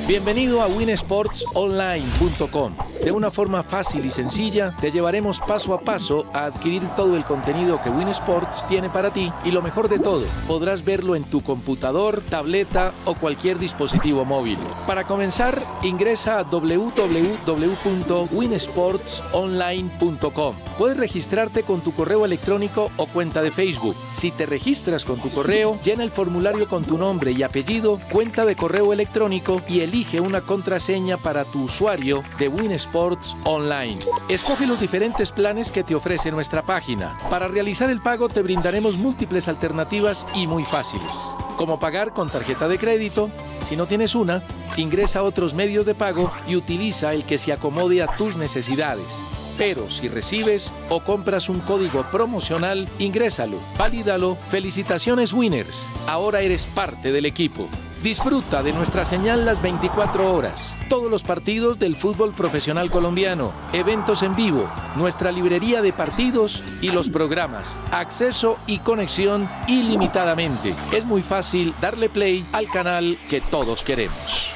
Bienvenido a winsportsonline.com. De una forma fácil y sencilla, te llevaremos paso a paso a adquirir todo el contenido que Win Sports tiene para ti y lo mejor de todo, podrás verlo en tu computador, tableta o cualquier dispositivo móvil. Para comenzar, ingresa a www.winsportsonline.com. Puedes registrarte con tu correo electrónico o cuenta de Facebook. Si te registras con tu correo, llena el formulario con tu nombre y apellido, cuenta de correo electrónico y elige una contraseña para tu usuario de Win Sports Online. Escoge los diferentes planes que te ofrece nuestra página. Para realizar el pago te brindaremos múltiples alternativas y muy fáciles, como pagar con tarjeta de crédito. Si no tienes una, ingresa a otros medios de pago y utiliza el que se acomode a tus necesidades. Pero si recibes o compras un código promocional, ingrésalo, valídalo. Felicitaciones, Winners. Ahora eres parte del equipo. Disfruta de nuestra señal las 24 horas. Todos los partidos del fútbol profesional colombiano, eventos en vivo, nuestra librería de partidos y los programas. Acceso y conexión ilimitadamente. Es muy fácil darle play al canal que todos queremos.